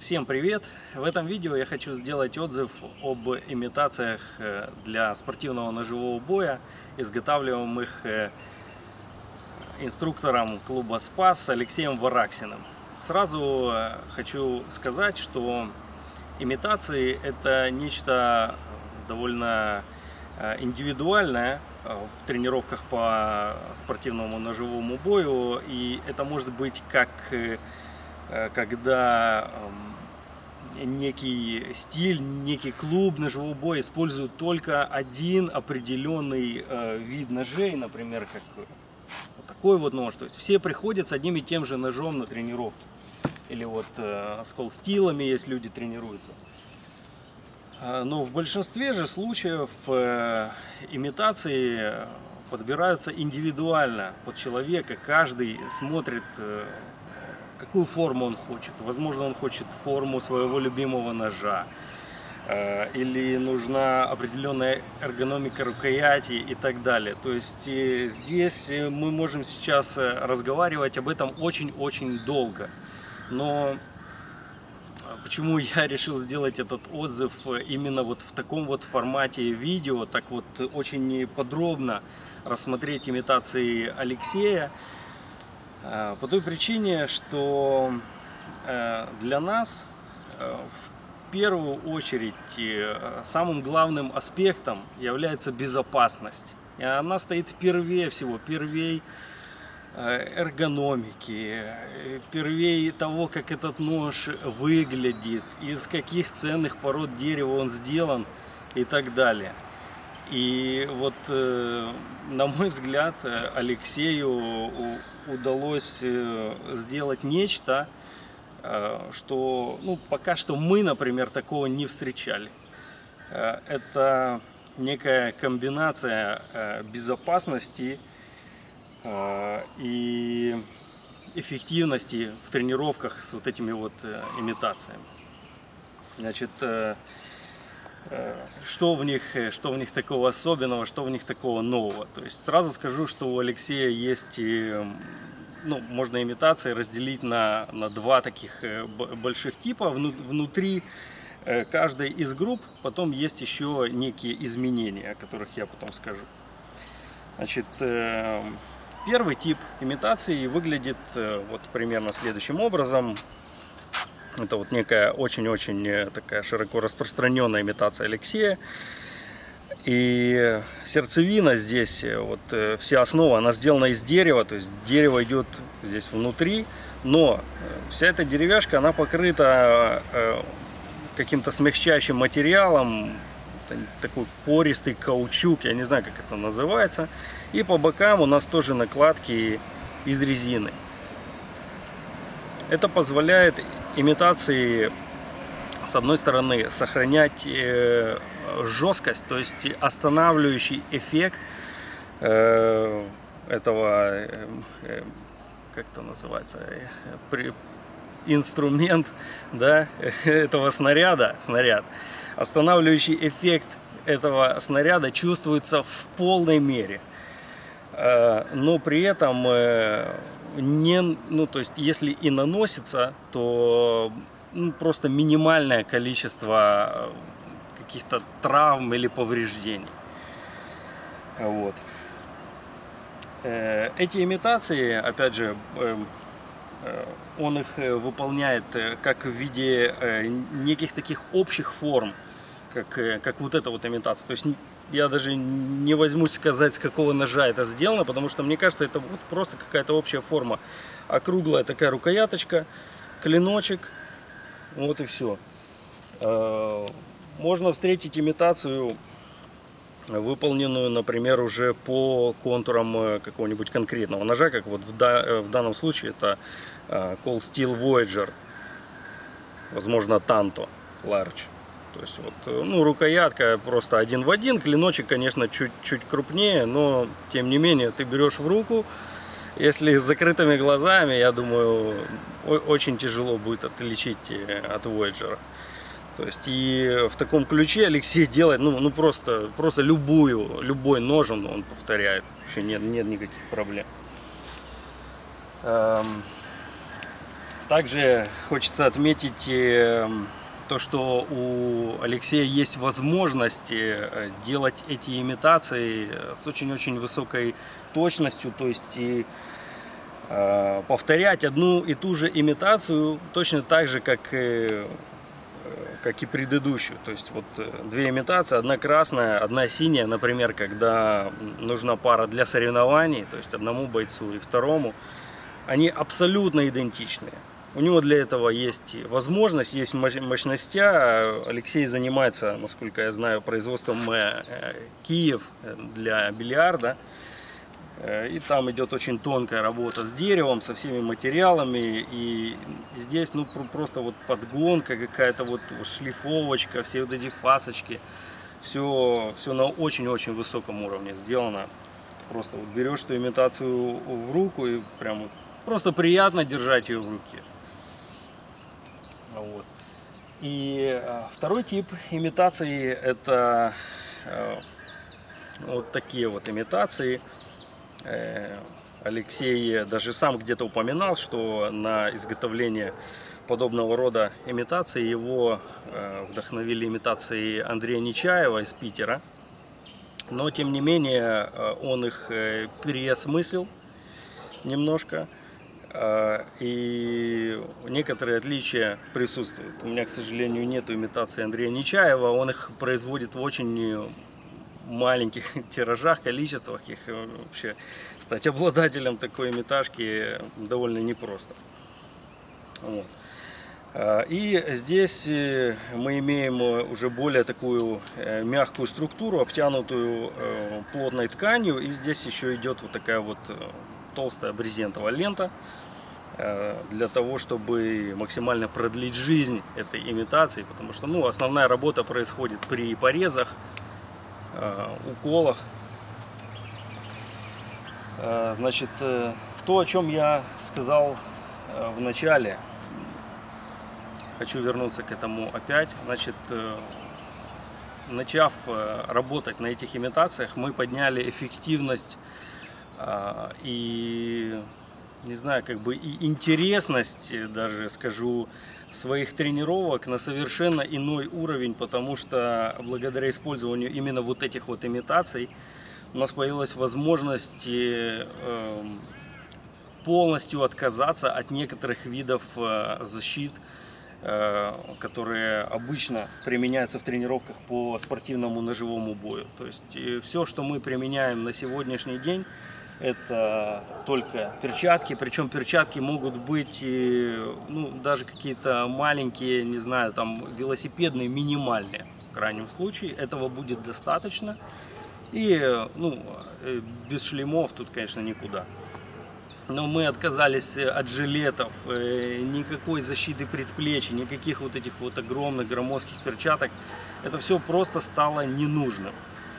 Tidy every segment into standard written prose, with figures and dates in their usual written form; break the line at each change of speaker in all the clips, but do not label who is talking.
Всем привет! В этом видео я хочу сделать отзыв об имитациях для спортивного ножевого боя, изготавливаемых инструктором клуба «Спас» Алексеем Вараксиным. Сразу хочу сказать, что имитации – это нечто довольно индивидуальное в тренировках по спортивному ножевому бою, и это может быть как когда некий стиль, некий клуб ножевого боя использует только один определенный вид ножей, например, как вот такой вот нож. То есть все приходят с одним и тем же ножом на тренировки. Или вот с колл-стилами, если люди тренируются. Но в большинстве же случаев имитации подбираются индивидуально под человека. Каждый смотрит, какую форму он хочет. Возможно, он хочет форму своего любимого ножа, или нужна определенная эргономика рукояти и так далее. То есть здесь мы можем сейчас разговаривать об этом очень-очень долго. Но почему я решил сделать этот отзыв именно вот в таком вот формате видео, так вот очень подробно рассмотреть имитации Алексея? По той причине, что для нас в первую очередь самым главным аспектом является безопасность. И она стоит первее всего, первей эргономики, первей того, как этот нож выглядит, из каких ценных пород дерева он сделан и так далее. И вот, на мой взгляд, Алексею удалось сделать нечто, что пока что мы, например, такого не встречали. Это некая комбинация безопасности и эффективности в тренировках с вот этими вот имитациями. Значит, что в них такого особенного, что в них такого нового? То есть сразу скажу, что у Алексея есть, можно имитации разделить на два таких больших типа. Внутри каждой из групп потом есть еще некие изменения, о которых я потом скажу. Значит, первый тип имитации выглядит вот примерно следующим образом. Это вот некая очень-очень такая широко распространенная имитация Алексея. И сердцевина здесь, вот вся основа, она сделана из дерева, то есть дерево идет здесь внутри, но вся эта деревяшка, она покрыта каким-то смягчающим материалом, такой пористый каучук, я не знаю, как это называется. И по бокам у нас тоже накладки из резины. Это позволяет имитации, с одной стороны, сохранять жесткость, то есть останавливающий эффект этого, как это называется, инструмент, да, этого снаряд. Останавливающий эффект этого снаряда чувствуется в полной мере. Но при этом то есть если и наносится, то просто минимальное количество каких-то травм или повреждений. Вот. Эти имитации, опять же, он их выполняет как в виде неких таких общих форм, как вот эта вот имитация. То есть я даже не возьмусь сказать, с какого ножа это сделано, потому что мне кажется, это вот просто какая-то общая форма. Округлая такая рукояточка, клиночек, вот и все. Можно встретить имитацию, выполненную, например, уже по контурам какого-нибудь конкретного ножа, как вот в данном случае это Cold Steel Voyager, возможно, Tanto Large. То есть вот, рукоятка просто один в один, клиночек, конечно, чуть-чуть крупнее, но тем не менее ты берешь в руку, если с закрытыми глазами, я думаю, очень тяжело будет отличить от Voyager. То есть и в таком ключе Алексей делает, просто любой нож он повторяет, еще нет никаких проблем. Также хочется отметить то, что у Алексея есть возможность делать эти имитации с очень-очень высокой точностью, то есть и повторять одну и ту же имитацию точно так же, как и предыдущую. То есть вот две имитации, одна красная, одна синяя, например, когда нужна пара для соревнований, то есть одному бойцу и второму, они абсолютно идентичные. У него для этого есть возможность, есть мощностя. Алексей занимается, насколько я знаю, производством киев для бильярда. И там идет очень тонкая работа с деревом, со всеми материалами. И здесь ну просто вот подгонка, какая-то вот шлифовочка, все вот эти фасочки. Все на очень-очень высоком уровне сделано. Просто вот берешь эту имитацию в руку и прям просто приятно держать ее в руке. Вот. И второй тип имитации — это вот такие вот имитации. Алексей даже сам где-то упоминал, что на изготовление подобного рода имитации его вдохновили имитации Андрея Нечаева из Питера. Но тем не менее он их переосмыслил немножко. И некоторые отличия присутствуют. У меня, к сожалению, нету имитации Андрея Нечаева. Он их производит в очень маленьких тиражах, количествах. Их вообще стать обладателем такой имиташки довольно непросто. Вот. И здесь мы имеем уже более такую мягкую структуру, обтянутую плотной тканью. И здесь еще идет вот такая вот толстая брезентовая лента для того, чтобы максимально продлить жизнь этой имитации, потому что ну, основная работа происходит при порезах, уколах. Значит, то, о чем я сказал в начале, хочу вернуться к этому опять. Значит, начав работать на этих имитациях, мы подняли эффективность и, не знаю, как бы и интересность, даже скажу, своих тренировок на совершенно иной уровень, потому что благодаря использованию именно вот этих вот имитаций у нас появилась возможность полностью отказаться от некоторых видов защит, которые обычно применяются в тренировках по спортивному ножевому бою. То есть все, что мы применяем на сегодняшний день, это только перчатки, причем перчатки могут быть ну, даже какие-то маленькие, не знаю, там велосипедные, минимальные. В крайнем случае этого будет достаточно. И ну, без шлемов тут, конечно, никуда. Но мы отказались от жилетов, никакой защиты предплечий, никаких вот этих вот огромных громоздких перчаток. Это все просто стало ненужным.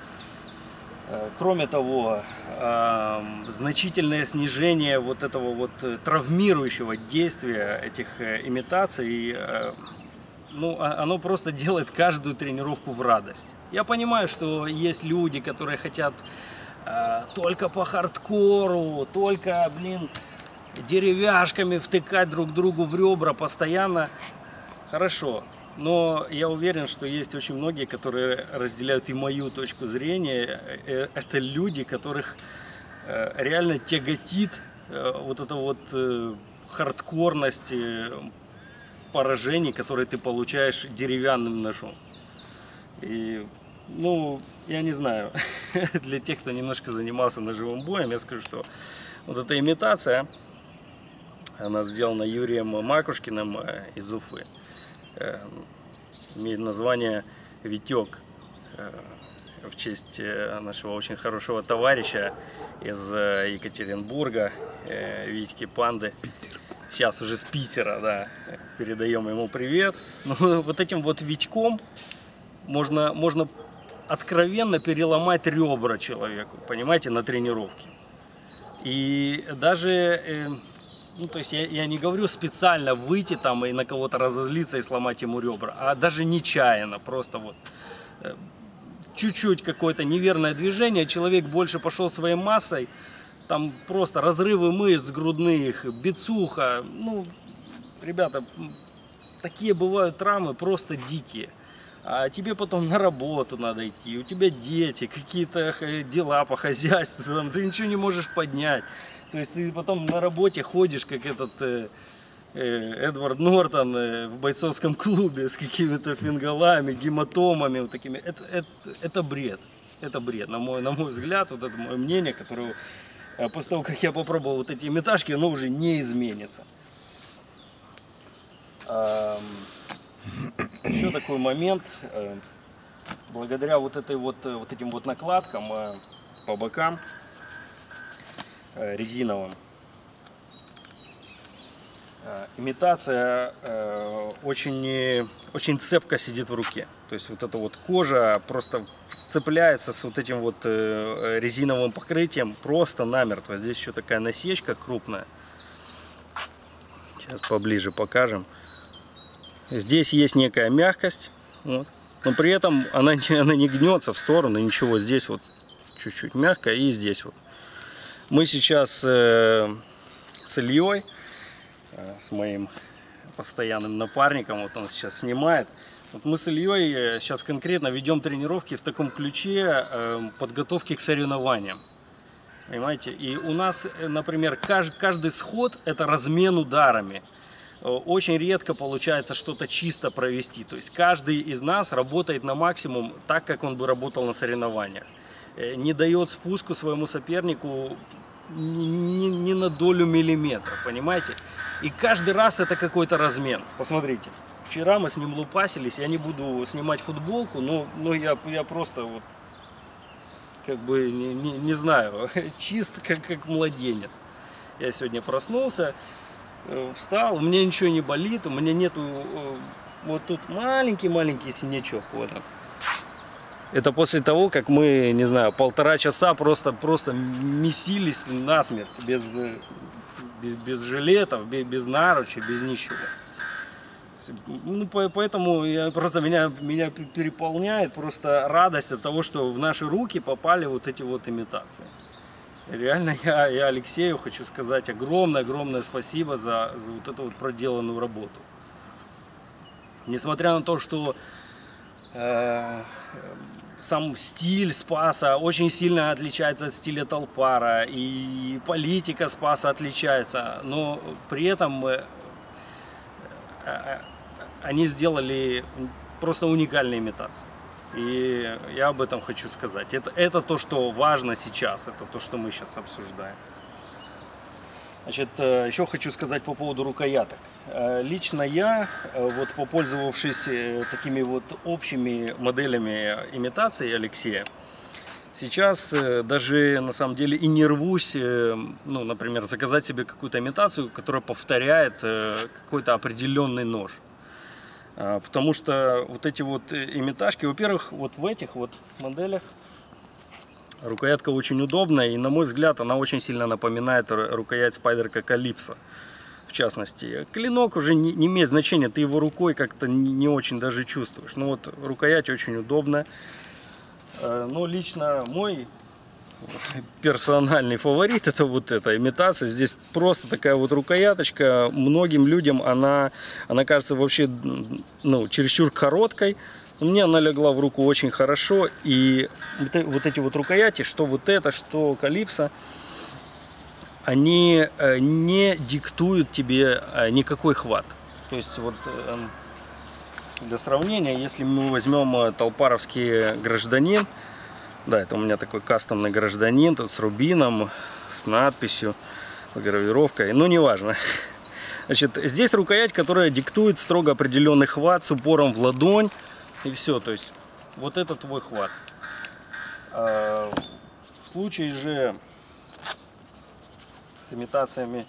Кроме того, значительное снижение вот этого вот травмирующего действия этих имитаций, ну, оно просто делает каждую тренировку в радость. Я понимаю, что есть люди, которые хотят только по хардкору, только, блин, деревяшками втыкать друг другу в ребра постоянно. Хорошо. Но я уверен, что есть очень многие, которые разделяют и мою точку зрения. Это люди, которых реально тяготит вот эта вот хардкорность поражений, которые ты получаешь деревянным ножом. И, ну, я не знаю, для тех, кто немножко занимался ножевым боем, я скажу, что вот эта имитация, она сделана Юрием Макушкиным из Уфы. Имеет название «Витек» в честь нашего очень хорошего товарища из Екатеринбурга, Витьки Панды. Сейчас уже с Питера, да, передаем ему привет. Но вот этим вот Витьком можно откровенно переломать ребра человеку, понимаете, на тренировке. И даже... Ну, то есть я не говорю специально выйти там и на кого-то разозлиться и сломать ему ребра, а даже нечаянно, просто вот чуть-чуть какое-то неверное движение, человек больше пошел своей массой, там просто разрывы мышц грудных, бицуха, ну, ребята, такие бывают травмы просто дикие. А тебе потом на работу надо идти, у тебя дети, какие-то дела по хозяйству, там, ты ничего не можешь поднять. То есть ты потом на работе ходишь, как этот Эдвард Нортон в бойцовском клубе с какими-то фингалами, гематомами, вот такими. Это бред. Это бред, на мой взгляд, вот это мое мнение, которое после того, как я попробовал вот эти имиташки, оно уже не изменится. Еще такой момент, благодаря вот этим вот накладкам по бокам резиновым, имитация очень цепко сидит в руке. То есть вот эта вот кожа просто сцепляется с вот этим вот резиновым покрытием просто намертво. Здесь еще такая насечка крупная. Сейчас поближе покажем. Здесь есть некая мягкость, вот. Но при этом она не гнется в сторону, ничего. Здесь вот чуть-чуть мягко и здесь вот. Мы сейчас с Ильей, с моим постоянным напарником, вот он сейчас снимает. Вот мы с Ильей сейчас конкретно ведем тренировки в таком ключе подготовки к соревнованиям. Понимаете? И у нас, например, каждый сход это размен ударами. Очень редко получается что-то чисто провести. То есть каждый из нас работает на максимум так, как он бы работал на соревнованиях. Не дает спуску своему сопернику ни на долю миллиметра, понимаете? И каждый раз это какой-то размен. Посмотрите, вчера мы с ним лупасились, я не буду снимать футболку, но я просто вот, как бы, не знаю, чист как младенец. Я сегодня проснулся, встал, у меня ничего не болит, у меня нету, вот тут маленький синячок, вот он. Это после того, как мы, не знаю, 1,5 часа просто месились насмерть, без жилетов, без наручей, без ничего. Ну, поэтому меня переполняет просто радость от того, что в наши руки попали вот эти вот имитации. Реально я Алексею хочу сказать огромное спасибо за вот эту вот проделанную работу. Несмотря на то, что сам стиль Спаса очень сильно отличается от стиля Талпара, и политика Спаса отличается, но при этом они сделали просто уникальные имитации. И я об этом хочу сказать. Это то, что важно сейчас, это то, что мы сейчас обсуждаем. Значит, еще хочу сказать по поводу рукояток. Лично я, вот попользовавшись такими вот общими моделями имитации Алексея, сейчас даже на самом деле и не рвусь, ну, например, заказать себе какую-то имитацию, которая повторяет какой-то определенный нож. Потому что вот эти вот имиташки, во-первых, вот в этих вот моделях рукоятка очень удобная, и на мой взгляд она очень сильно напоминает рукоять Спайдерка Калипсо. В частности, клинок уже не имеет значения, ты его рукой как-то не очень даже чувствуешь. Но вот рукоять очень удобная. Но лично мой персональный фаворит это вот эта имитация. Здесь просто такая вот рукояточка. Многим людям она кажется вообще, ну, чересчур короткой. Мне она легла в руку очень хорошо. И вот эти вот рукояти, что вот это, что Калипсо, они не диктуют тебе никакой хват. То есть вот для сравнения, если мы возьмем талпаровский гражданин, да, это у меня такой кастомный гражданин, тут с рубином, с надписью, с гравировкой, но неважно. Значит, здесь рукоять, которая диктует строго определенный хват с упором в ладонь, и все, то есть вот это твой хват. В случае же с имитациями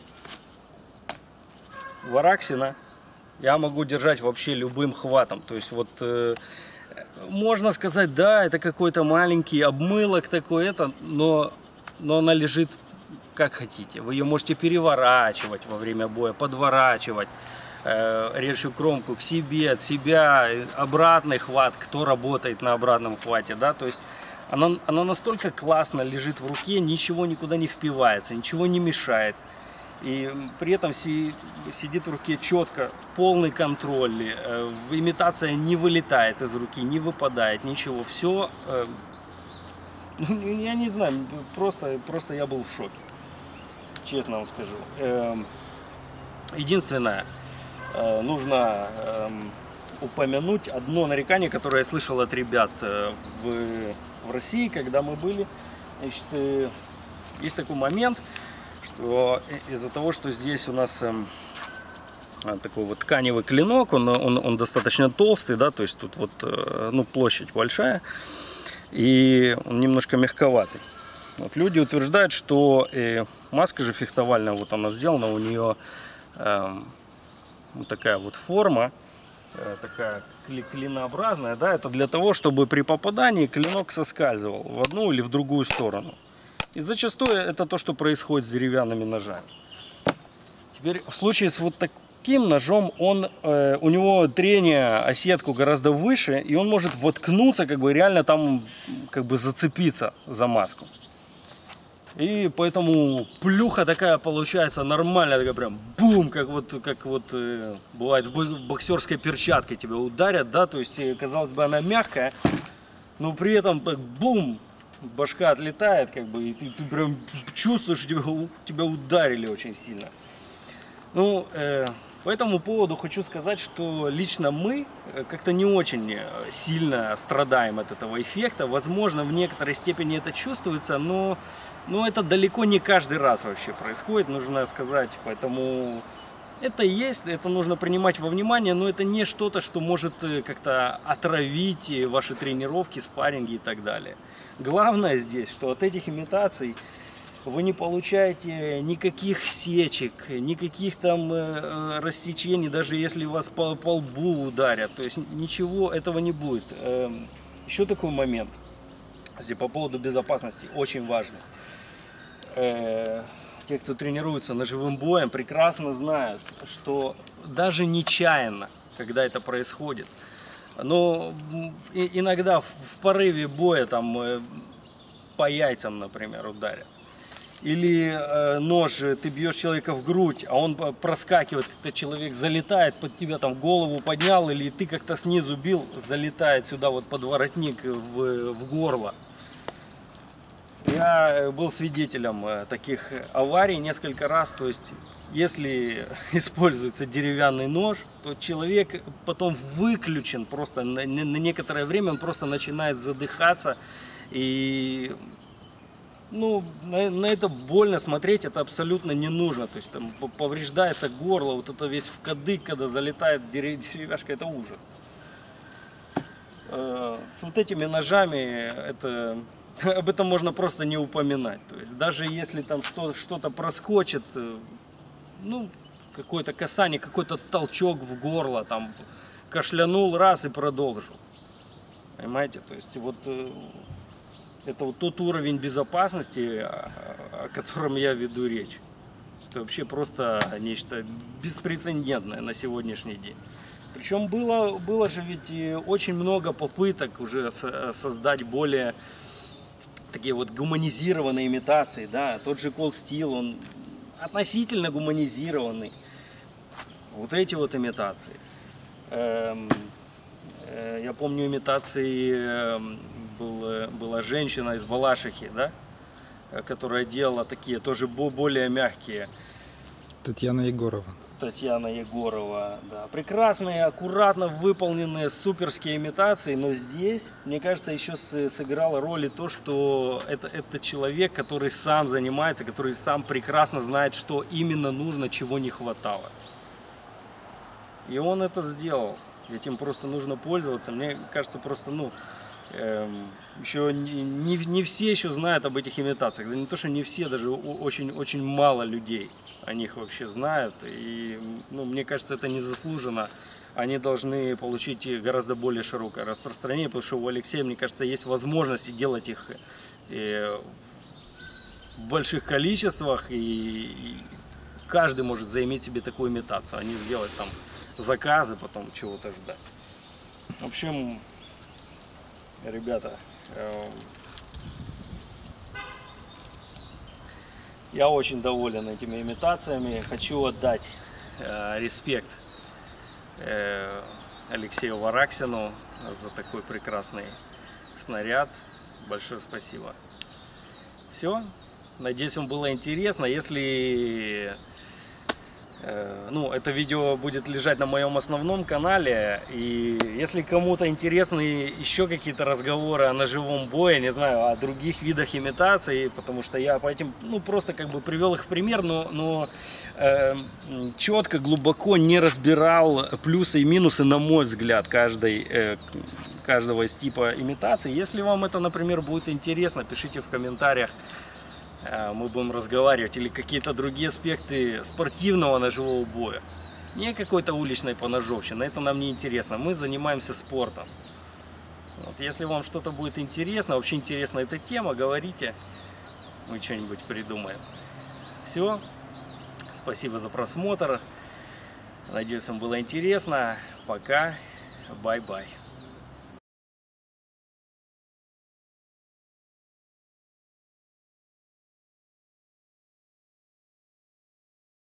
Вараксина я могу держать вообще любым хватом, то есть вот... Можно сказать, да, это какой-то маленький обмылок такой, но она лежит как хотите. Вы ее можете переворачивать во время боя, подворачивать, режущую кромку к себе, от себя, обратный хват, кто работает на обратном хвате, да, то есть она настолько классно лежит в руке, ничего никуда не впивается, ничего не мешает. И при этом сидит в руке четко, полный контроль, имитация не вылетает из руки, не выпадает, ничего. Все, я не знаю, просто я был в шоке, честно вам скажу. Единственное, нужно упомянуть одно нарекание, которое я слышал от ребят в России, когда мы были. Значит, есть такой момент, что из-за того, что здесь у нас такой вот тканевый клинок, он достаточно толстый, да, то есть тут вот, ну, площадь большая, и он немножко мягковатый. Вот люди утверждают, что маска же фехтовальная, вот она сделана, у нее вот такая вот форма, такая клинообразная, да, это для того, чтобы при попадании клинок соскальзывал в одну или в другую сторону. И зачастую это то, что происходит с деревянными ножами. Теперь в случае с вот таким ножом, у него трение о сетку гораздо выше, и он может воткнуться, как бы реально там, как бы зацепиться за маску. И поэтому плюха такая получается нормальная, такая прям бум, как вот бывает в боксерской перчатке тебя ударят, да, то есть казалось бы она мягкая, но при этом так бум, башка отлетает, как бы, и ты прям чувствуешь, что тебя ударили очень сильно. Ну, по этому поводу хочу сказать, что лично мы как-то не очень сильно страдаем от этого эффекта. Возможно, в некоторой степени это чувствуется, но это далеко не каждый раз вообще происходит, нужно сказать. Поэтому это есть, это нужно принимать во внимание, но это не что-то, что может как-то отравить ваши тренировки, спарринги и так далее. Главное здесь, что от этих имитаций вы не получаете никаких сечек, никаких там растечений, даже если вас по лбу ударят. То есть ничего этого не будет. Еще такой момент, по поводу безопасности, очень важный. Те, кто тренируется ножевым боем, прекрасно знают, что даже нечаянно, когда это происходит, но иногда в порыве боя там по яйцам, например, ударят. Или нож, ты бьешь человека в грудь, а он проскакивает, как-то человек залетает под тебя, там голову поднял, или ты как-то снизу бил, залетает сюда вот под воротник в горло. Я был свидетелем таких аварий несколько раз, то есть если используется деревянный нож, то человек потом выключен просто на некоторое время, он просто начинает задыхаться, и ну, на это больно смотреть, это абсолютно не нужно, то есть там повреждается горло, вот это весь в кадык, когда залетает деревяшка, это ужас. С вот этими ножами об этом можно просто не упоминать. То есть даже если там что-то проскочит, ну, какое-то касание, какой-то толчок в горло, там, кашлянул раз и продолжил. Понимаете? То есть вот это вот тот уровень безопасности, о котором я веду речь. Это вообще просто нечто беспрецедентное на сегодняшний день. Причем было же ведь очень много попыток уже создать более такие вот гуманизированные имитации, да, тот же Cold Steel, он относительно гуманизированный. Вот эти вот имитации. Я помню имитации, была женщина из Балашихи, да, которая делала такие тоже более мягкие.
Татьяна Егорова.
Татьяна Егорова, да. Прекрасные, аккуратно выполненные суперские имитации, но здесь, мне кажется, еще сыграло роль и то, что это человек, который сам занимается, который сам прекрасно знает, что именно нужно, чего не хватало. И он это сделал. Этим просто нужно пользоваться. Мне кажется, просто, еще не все еще знают об этих имитациях. Да не то, что не все, даже очень мало людей о них вообще знают. И, мне кажется, это незаслуженно. Они должны получить гораздо более широкое распространение, потому что у Алексея, мне кажется, есть возможность делать их в больших количествах, и каждый может заиметь себе такую имитацию, а не сделать там заказы, потом чего-то ждать. В общем, ребята, Я очень доволен этими имитациями. Хочу отдать респект Алексею Вараксину за такой прекрасный снаряд. Большое спасибо. Все. Надеюсь, вам было интересно. Если это видео будет лежать на моем основном канале, и если кому-то интересны еще какие-то разговоры о ножевом бое, не знаю, о других видах имитации, потому что я по этим, просто как бы привел их в пример, но четко, глубоко не разбирал плюсы и минусы, на мой взгляд, каждого из типа имитации. Если вам это, например, будет интересно, пишите в комментариях. Мы будем разговаривать, или какие-то другие аспекты спортивного ножевого боя. Не какой-то уличной поножовщины, это нам не интересно. Мы занимаемся спортом. Если вам что-то будет интересно, вообще интересна эта тема, говорите, мы что-нибудь придумаем. Все. Спасибо за просмотр. Надеюсь, вам было интересно. Пока. Бай-бай.